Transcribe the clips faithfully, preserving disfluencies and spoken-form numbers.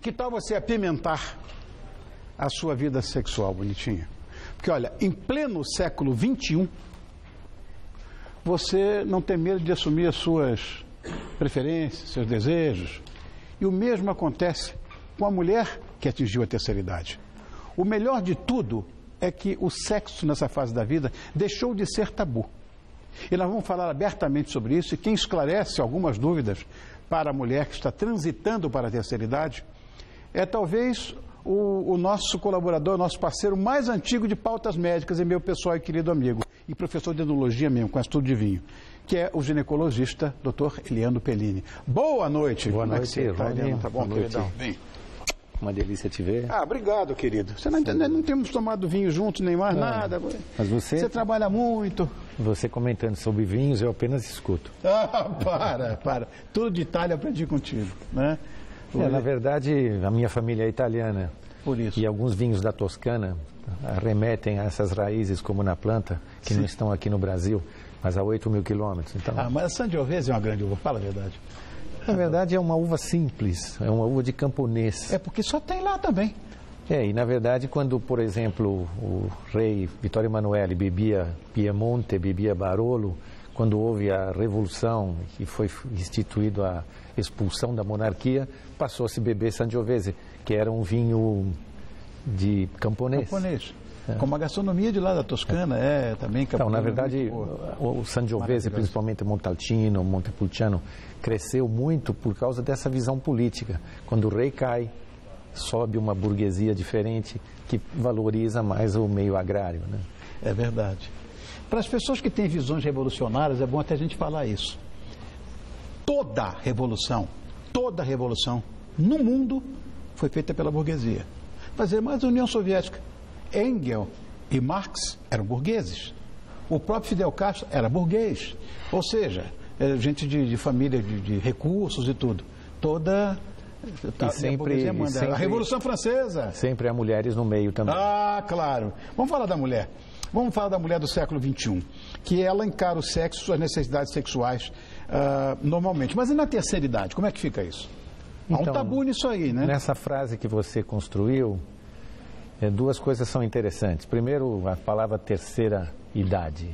Que tal você apimentar a sua vida sexual, bonitinha? Porque, olha, em pleno século vinte e um, você não tem medo de assumir as suas preferências, seus desejos. E o mesmo acontece com a mulher que atingiu a terceira idade. O melhor de tudo é que o sexo nessa fase da vida deixou de ser tabu. E nós vamos falar abertamente sobre isso, e quem esclarece algumas dúvidas para a mulher que está transitando para a terceira idade é talvez o, o nosso colaborador, nosso parceiro mais antigo de pautas médicas, e meu pessoal e querido amigo, e professor de enologia mesmo, com estudo de vinho, que é o ginecologista doutor Eliano Pellini. Boa noite. Boa noite, você tá, Eliano? Tá bom, Boa noite. queridão? Vem. Uma delícia te ver. Ah, obrigado, querido. Você não, não, não temos tomado vinho juntos, nem mais não, nada. Mas você... Você trabalha muito. Você comentando sobre vinhos, eu apenas escuto. Ah, para, para. Tudo de Itália eu aprendi contigo, né? É, na verdade, a minha família é italiana. Por isso. E alguns vinhos da Toscana remetem a essas raízes, como na planta, que Sim. não estão aqui no Brasil, mas a oito mil quilômetros. Então... Ah, mas a Sangiovese é uma grande uva, fala a verdade. Na verdade, é uma uva simples, é uma uva de camponês. É porque só tem lá também. É, e na verdade, quando, por exemplo, o rei Vittorio Emanuele bebia Piemonte, bebia Barolo, quando houve a Revolução e foi instituído a expulsão da monarquia, passou a se beber Sangiovese, que era um vinho de camponês. Camponês. É. Como a gastronomia de lá da Toscana é, é também camponês. Então, na verdade, o, o Sangiovese, principalmente Montalcino, Montepulciano, cresceu muito por causa dessa visão política. Quando o rei cai, sobe uma burguesia diferente que valoriza mais o meio agrário, né? É verdade. Para as pessoas que têm visões revolucionárias, é bom até a gente falar isso. Toda revolução, toda revolução no mundo foi feita pela burguesia. Fazer mais a União Soviética. Engels e Marx eram burgueses. O próprio Fidel Castro era burguês. Ou seja, gente de, de família, de, de recursos e tudo. Toda... E sempre, a, sempre, a Revolução Francesa. Sempre há mulheres no meio também. Ah, claro. Vamos falar da mulher. Vamos falar da mulher do século vinte e um. Que ela encara o sexo, suas necessidades sexuais, uh, normalmente. Mas e na terceira idade? Como é que fica isso? Há então, um tabu nisso aí, né? Nessa frase que você construiu, é, duas coisas são interessantes. Primeiro, a palavra terceira idade.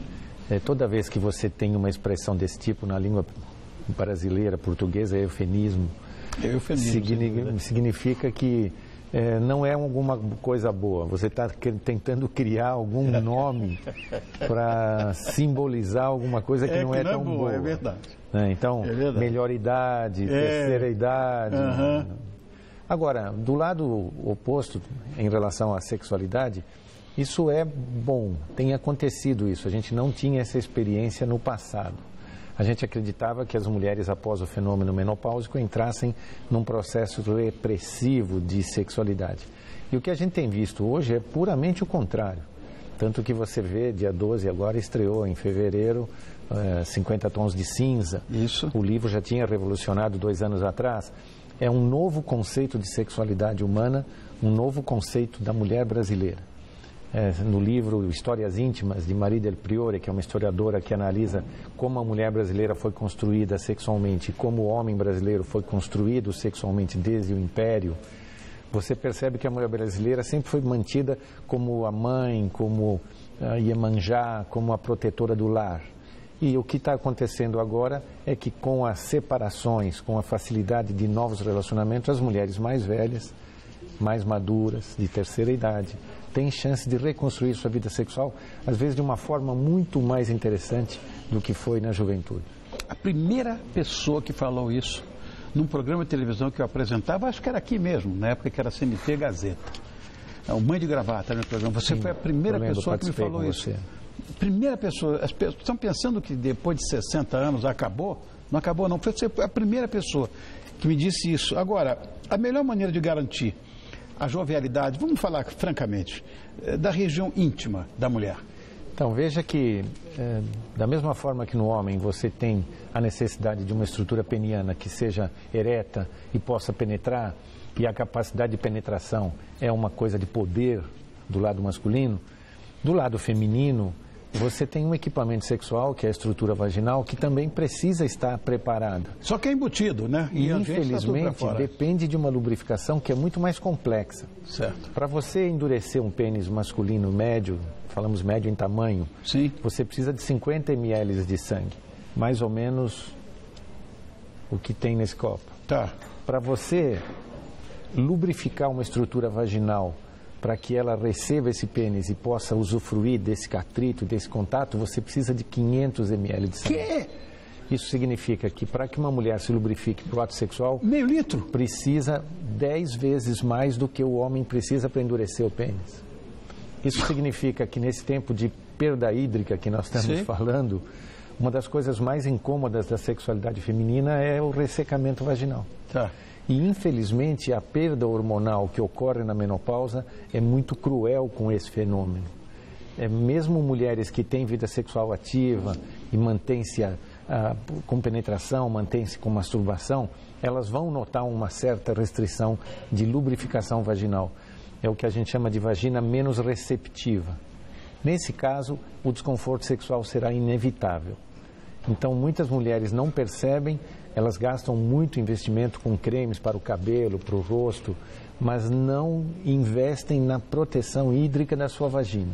É, toda vez que você tem uma expressão desse tipo na língua brasileira, portuguesa, é eufemismo. É eufemismo. Signi significa que é, não é alguma coisa boa. Você está tentando criar algum nome para simbolizar alguma coisa que é não que é não tão é boa. boa. É verdade. Né? Então, é verdade. melhor idade, é. terceira idade. Uhum. Agora, do lado oposto, em relação à sexualidade, isso é bom, tem acontecido isso. A gente não tinha essa experiência no passado. A gente acreditava que as mulheres, após o fenômeno menopáusico, entrassem num processo repressivo de sexualidade. E o que a gente tem visto hoje é puramente o contrário. Tanto que você vê, dia doze agora, estreou em fevereiro, uh, cinquenta Tons de Cinza. Isso. O livro já tinha revolucionado dois anos atrás. É um novo conceito de sexualidade humana, um novo conceito da mulher brasileira. É, no livro Histórias Íntimas, de Marie Del Priore, que é uma historiadora que analisa como a mulher brasileira foi construída sexualmente, como o homem brasileiro foi construído sexualmente desde o Império, você percebe que a mulher brasileira sempre foi mantida como a mãe, como a Iemanjá, como a protetora do lar. E o que está acontecendo agora é que com as separações, com a facilidade de novos relacionamentos, as mulheres mais velhas, mais maduras, de terceira idade, têm chance de reconstruir sua vida sexual, às vezes de uma forma muito mais interessante do que foi na juventude. A primeira pessoa que falou isso num programa de televisão que eu apresentava, acho que era aqui mesmo, na época que era C N T Gazeta. O Mãe de Gravata no programa. Você Sim, foi a primeira lembro, pessoa que me falou isso. Você. Primeira pessoa. As pessoas estão pensando que depois de sessenta anos acabou? Não acabou, não. Foi a primeira pessoa que me disse isso. Agora, a melhor maneira de garantir a jovialidade, vamos falar francamente, da região íntima da mulher. Então, veja que, é, da mesma forma que no homem você tem a necessidade de uma estrutura peniana que seja ereta e possa penetrar, e a capacidade de penetração é uma coisa de poder do lado masculino, do lado feminino você tem um equipamento sexual, que é a estrutura vaginal, que também precisa estar preparada. Só que é embutido, né? E, infelizmente, depende de uma lubrificação que é muito mais complexa. Certo. Para você endurecer um pênis masculino médio, falamos médio em tamanho, sim, você precisa de cinquenta mililitros de sangue. Mais ou menos o que tem nesse copo. Tá. Para você lubrificar uma estrutura vaginal, para que ela receba esse pênis e possa usufruir desse atrito, desse contato, você precisa de quinhentos mililitros de sangue. Que? Isso significa que para que uma mulher se lubrifique para o ato sexual... Meio litro? Precisa dez vezes mais do que o homem precisa para endurecer o pênis. Isso significa que nesse tempo de perda hídrica que nós estamos Sim. falando, uma das coisas mais incômodas da sexualidade feminina é o ressecamento vaginal. Tá. E, infelizmente, a perda hormonal que ocorre na menopausa é muito cruel com esse fenômeno. É, mesmo mulheres que têm vida sexual ativa e mantêm-se a, a, com penetração, mantêm-se com masturbação, elas vão notar uma certa restrição de lubrificação vaginal. É o que a gente chama de vagina menos receptiva. Nesse caso, o desconforto sexual será inevitável. Então, muitas mulheres não percebem, elas gastam muito investimento com cremes para o cabelo, para o rosto, mas não investem na proteção hídrica da sua vagina.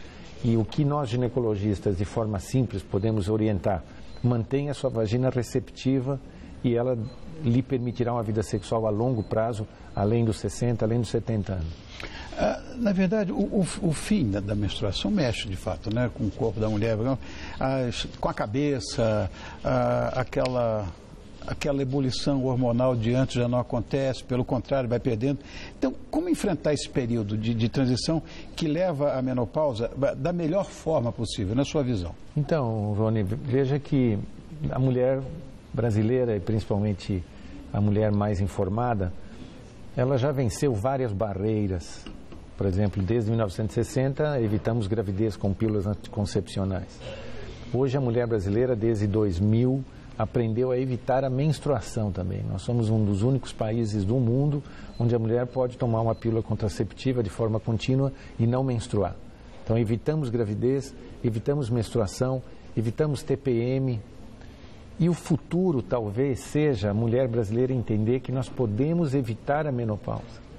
E o que nós ginecologistas, de forma simples, podemos orientar, mantenha a sua vagina receptiva e ela lhe permitirá uma vida sexual a longo prazo, além dos sessenta, além dos setenta anos. Ah, na verdade, o, o, o fim da, da menstruação mexe, de fato, né, com o corpo da mulher, as, com a cabeça, a, aquela... aquela ebulição hormonal de antes já não acontece, pelo contrário, vai perdendo. Então, como enfrentar esse período de, de transição que leva à menopausa da melhor forma possível, na sua visão? Então, Rony, veja que a mulher brasileira, e principalmente a mulher mais informada, ela já venceu várias barreiras. Por exemplo, desde mil novecentos e sessenta, evitamos gravidez com pílulas anticoncepcionais. Hoje, a mulher brasileira, desde dois mil, aprendeu a evitar a menstruação também. Nós somos um dos únicos países do mundo onde a mulher pode tomar uma pílula contraceptiva de forma contínua e não menstruar. Então, evitamos gravidez, evitamos menstruação, evitamos T P M. E o futuro talvez seja a mulher brasileira entender que nós podemos evitar a menopausa.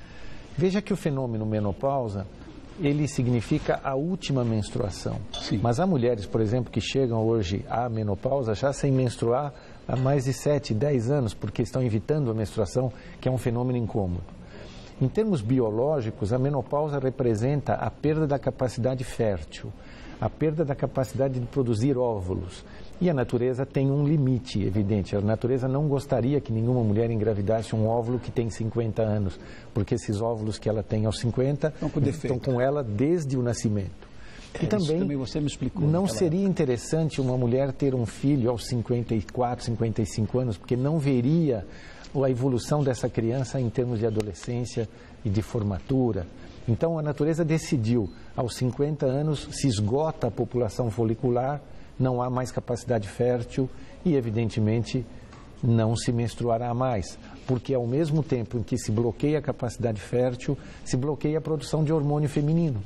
Veja que o fenômeno menopausa, ele significa a última menstruação. Sim. Mas há mulheres, por exemplo, que chegam hoje à menopausa já sem menstruar há mais de sete, dez anos, porque estão evitando a menstruação, que é um fenômeno incômodo. Em termos biológicos, a menopausa representa a perda da capacidade fértil, a perda da capacidade de produzir óvulos. E a natureza tem um limite, evidente. A natureza não gostaria que nenhuma mulher engravidasse um óvulo que tem cinquenta anos, porque esses óvulos que ela tem aos cinquenta estão com, estão com ela desde o nascimento. É, e também, também você me explicou, não aquela... seria interessante uma mulher ter um filho aos cinquenta e quatro, cinquenta e cinco anos, porque não veria a evolução dessa criança em termos de adolescência e de formatura. Então, a natureza decidiu, aos cinquenta anos, se esgota a população folicular, não há mais capacidade fértil e, evidentemente, não se menstruará mais, porque ao mesmo tempo em que se bloqueia a capacidade fértil, se bloqueia a produção de hormônio feminino.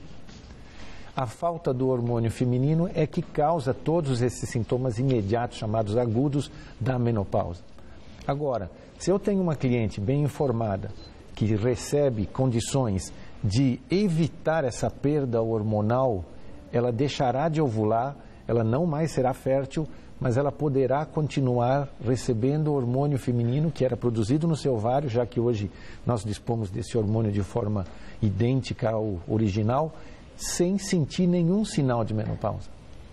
A falta do hormônio feminino é que causa todos esses sintomas imediatos, chamados agudos, da menopausa. Agora, se eu tenho uma cliente bem informada, que recebe condições de evitar essa perda hormonal, ela deixará de ovular, ela não mais será fértil, mas ela poderá continuar recebendo o hormônio feminino que era produzido no seu ovário, já que hoje nós dispomos desse hormônio de forma idêntica ao original, sem sentir nenhum sinal de menopausa.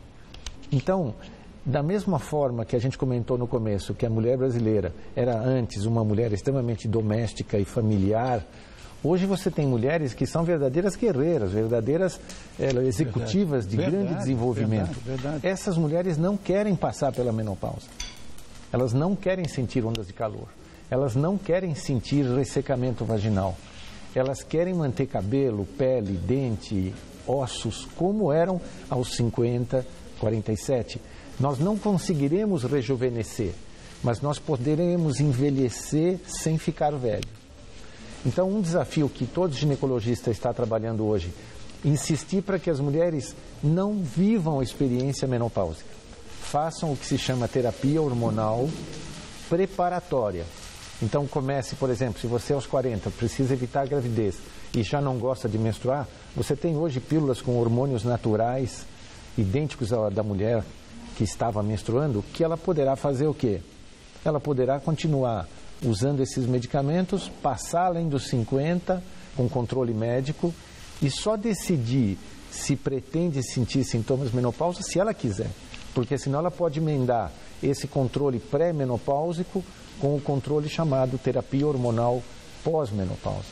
Então, da mesma forma que a gente comentou no começo, que a mulher brasileira era antes uma mulher extremamente doméstica e familiar, hoje você tem mulheres que são verdadeiras guerreiras, verdadeiras é, executivas verdade. de verdade, grande desenvolvimento. Verdade, verdade. Essas mulheres não querem passar pela menopausa. Elas não querem sentir ondas de calor. Elas não querem sentir ressecamento vaginal. Elas querem manter cabelo, pele, dente, ossos, como eram aos cinquenta, quarenta e sete. Nós não conseguiremos rejuvenescer, mas nós poderemos envelhecer sem ficar velho. Então, um desafio que todo ginecologista está trabalhando hoje insistir para que as mulheres não vivam a experiência menopáusica. Façam o que se chama terapia hormonal preparatória. Então comece, por exemplo, se você aos quarenta precisa evitar a gravidez e já não gosta de menstruar, você tem hoje pílulas com hormônios naturais, idênticos à da mulher que estava menstruando, que ela poderá fazer o quê? Ela poderá continuar usando esses medicamentos, passar além dos cinquenta, com controle médico, e só decidir se pretende sentir sintomas menopáusicos se ela quiser, porque senão ela pode emendar esse controle pré-menopáusico com o controle chamado terapia hormonal pós-menopausa.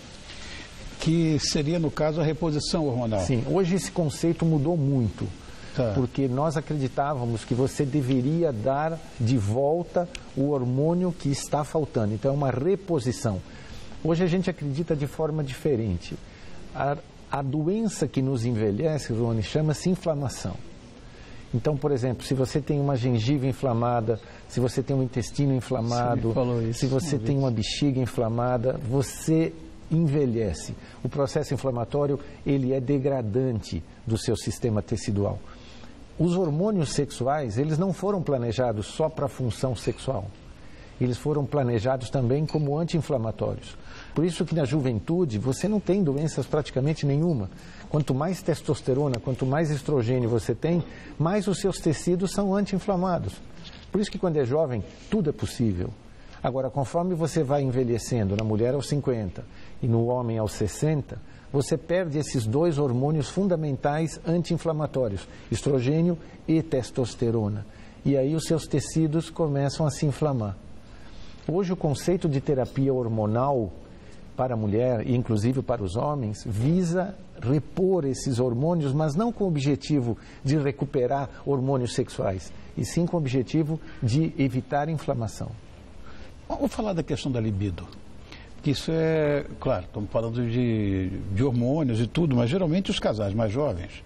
Que seria, no caso, a reposição hormonal. Sim, hoje esse conceito mudou muito, tá. Porque nós acreditávamos que você deveria dar de volta o hormônio que está faltando, então é uma reposição. Hoje a gente acredita de forma diferente. A, a doença que nos envelhece, Rony, chama-se inflamação. Então, por exemplo, se você tem uma gengiva inflamada, se você tem um intestino inflamado, se você tem uma bexiga inflamada, você envelhece. O processo inflamatório, ele é degradante do seu sistema tecidual. Os hormônios sexuais, eles não foram planejados só para a função sexual. Eles foram planejados também como anti-inflamatórios. Por isso que na juventude você não tem doenças praticamente nenhuma. Quanto mais testosterona, quanto mais estrogênio você tem, mais os seus tecidos são anti-inflamados. Por isso que quando é jovem, tudo é possível. Agora, conforme você vai envelhecendo, na mulher aos cinquenta e no homem aos sessenta, você perde esses dois hormônios fundamentais anti-inflamatórios, estrogênio e testosterona. E aí os seus tecidos começam a se inflamar. Hoje o conceito de terapia hormonal para a mulher, e inclusive para os homens, visa repor esses hormônios, mas não com o objetivo de recuperar hormônios sexuais, e sim com o objetivo de evitar inflamação. Vamos falar da questão da libido. Isso é, claro, estamos falando de, de hormônios e tudo, mas geralmente os casais mais jovens,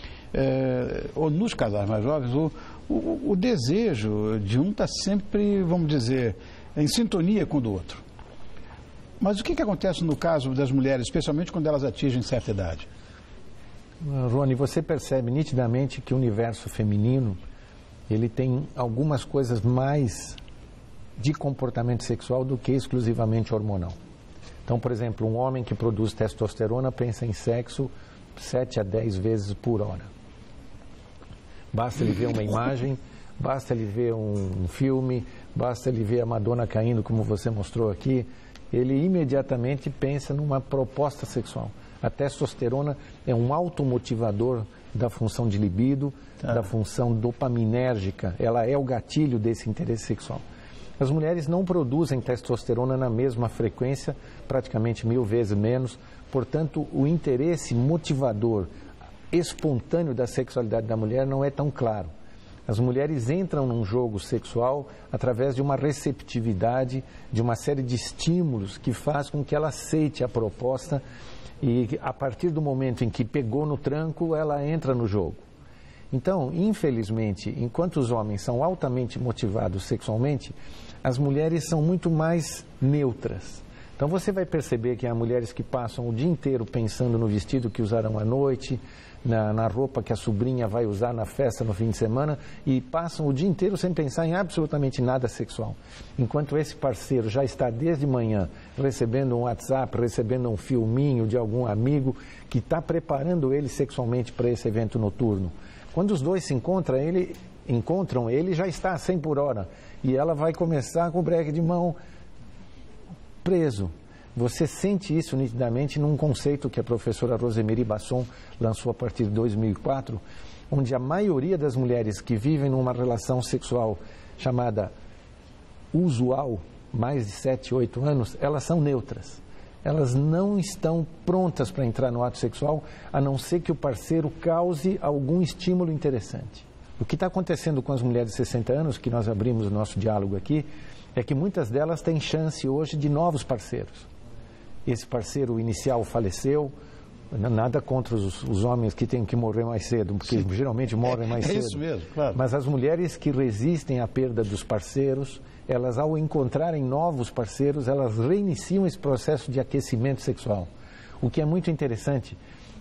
é, ou nos casais mais jovens, o, o, o desejo de um está sempre, vamos dizer, em sintonia com o do outro. Mas o que, que acontece no caso das mulheres, especialmente quando elas atingem certa idade? Rony, você percebe nitidamente que o universo feminino, ele tem algumas coisas mais de comportamento sexual do que exclusivamente hormonal. Então, por exemplo, um homem que produz testosterona pensa em sexo sete a dez vezes por hora. Basta ele ver uma imagem, basta ele ver um filme, basta ele ver a Madonna caindo, como você mostrou aqui, ele imediatamente pensa numa proposta sexual. A testosterona é um automotivador da função de libido, tá. Da função dopaminérgica, ela é o gatilho desse interesse sexual. As mulheres não produzem testosterona na mesma frequência, praticamente mil vezes menos, portanto, o interesse motivador espontâneo da sexualidade da mulher não é tão claro. As mulheres entram num jogo sexual através de uma receptividade, de uma série de estímulos que faz com que ela aceite a proposta e, a partir do momento em que pegou no tranco, ela entra no jogo. Então, infelizmente, enquanto os homens são altamente motivados sexualmente, as mulheres são muito mais neutras. Então você vai perceber que há mulheres que passam o dia inteiro pensando no vestido que usarão à noite, na, na roupa que a sobrinha vai usar na festa no fim de semana, e passam o dia inteiro sem pensar em absolutamente nada sexual. Enquanto esse parceiro já está desde manhã recebendo um WhatsApp, recebendo um filminho de algum amigo que está preparando ele sexualmente para esse evento noturno. Quando os dois se encontram, ele, encontram, ele já está a cem por hora e ela vai começar com o breque de mão preso. Você sente isso nitidamente num conceito que a professora Rosemary Basson lançou a partir de dois mil e quatro, onde a maioria das mulheres que vivem numa relação sexual chamada usual, mais de sete, oito anos, elas são neutras. Elas não estão prontas para entrar no ato sexual, a não ser que o parceiro cause algum estímulo interessante. O que está acontecendo com as mulheres de sessenta anos, que nós abrimos o nosso diálogo aqui, é que muitas delas têm chance hoje de novos parceiros. Esse parceiro inicial faleceu, nada contra os, os homens que têm que morrer mais cedo, porque Sim. geralmente morrem mais é, é cedo. É isso mesmo, claro. Mas as mulheres que resistem à perda dos parceiros, elas ao encontrarem novos parceiros, elas reiniciam esse processo de aquecimento sexual. O que é muito interessante,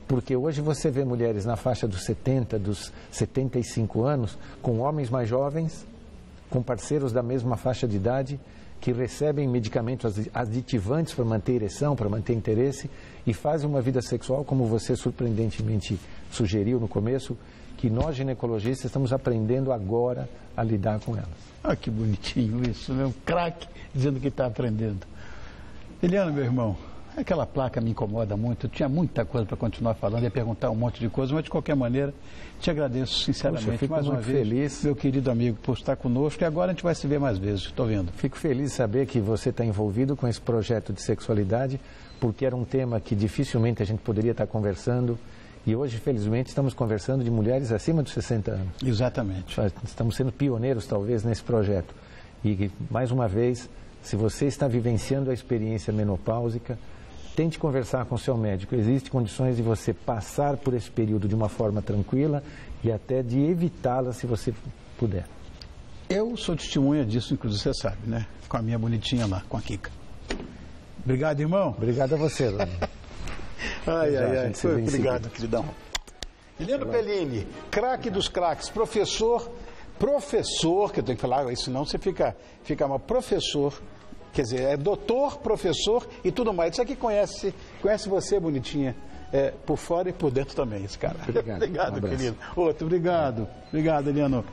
Porque hoje você vê mulheres na faixa dos setenta, dos setenta e cinco anos, com homens mais jovens, com parceiros da mesma faixa de idade, que recebem medicamentos aditivantes para manter ereção, para manter interesse, e fazem uma vida sexual, como você surpreendentemente sugeriu no começo, que nós ginecologistas estamos aprendendo agora a lidar com elas. Ah, que bonitinho isso, né? Um craque dizendo que está aprendendo. Eliano, meu irmão, aquela placa me incomoda muito, eu tinha muita coisa para continuar falando, ia perguntar um monte de coisa, mas de qualquer maneira, te agradeço sinceramente. Puxa, eu fico mais uma muito vez, feliz. meu querido amigo, por estar conosco, e agora a gente vai se ver mais vezes, estou vendo. Fico feliz de saber que você está envolvido com esse projeto de sexualidade, porque era um tema que dificilmente a gente poderia estar conversando, e hoje, felizmente, estamos conversando de mulheres acima dos sessenta anos. Exatamente. Estamos sendo pioneiros, talvez, nesse projeto. E, mais uma vez, se você está vivenciando a experiência menopáusica, tente conversar com o seu médico. Existem condições de você passar por esse período de uma forma tranquila e até de evitá-la, se você puder. Eu sou testemunha disso, inclusive, você sabe, né? Com a minha bonitinha lá, com a Kika. Obrigado, irmão. Obrigado a você, Lani. Ai, Já, ai, ai. Foi, obrigado, queridão. Eliano Pellini, craque dos craques, professor, professor, que eu tenho que falar, senão você fica, fica mal, professor, quer dizer, é doutor, professor e tudo mais. Isso aqui conhece, conhece você, bonitinha, é, por fora e por dentro também, esse cara. Obrigado, Obrigado, um querido. Outro, obrigado. Obrigado, Eliano.